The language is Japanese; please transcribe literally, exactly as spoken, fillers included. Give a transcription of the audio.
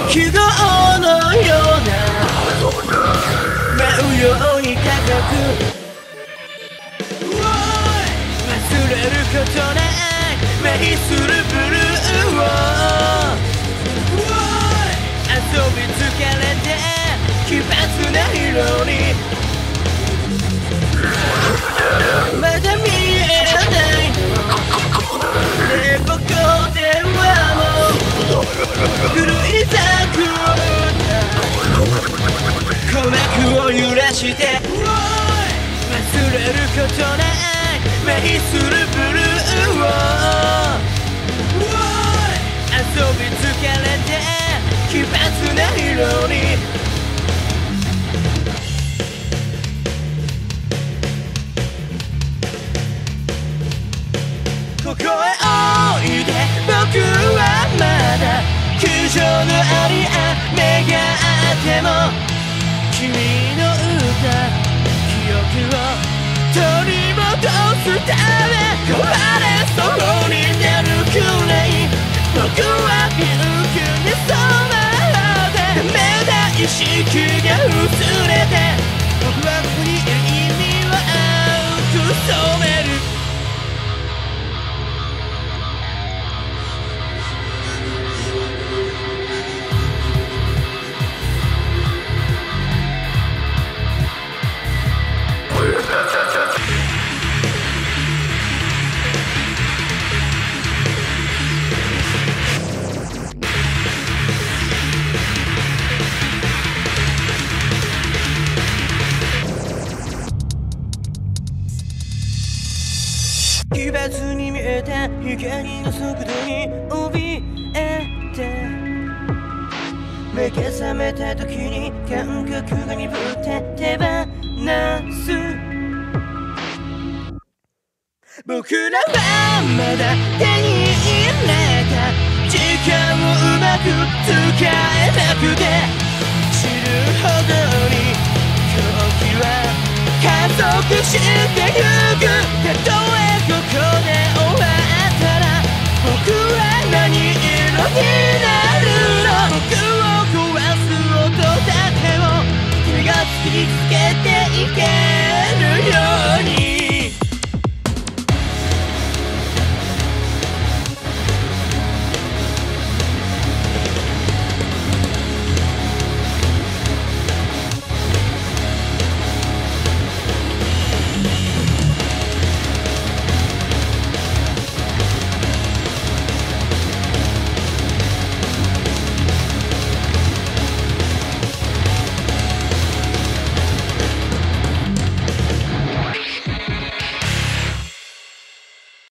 記号のような舞うように高く忘れることない目にするブルーを遊び疲れて奇抜な色にまだ見えないでここではもう狂い咲く鼓膜を揺らして忘れることない目にするブルーを遊び疲れて奇抜な色にここへおいで僕はまだ球場のありあ目があっても君の歌記憶を取り戻すため壊れそうになるくらい僕はピンクに染まって目だ意識が薄れて僕はここにいる意味を青く染める奇抜に見えた光の速度に怯えて目が覚めた時に感覚が鈍って手放す僕らはまだ手に入れた時間をうまく使えなくて知るほどに狂気は加速してゆくたとえここで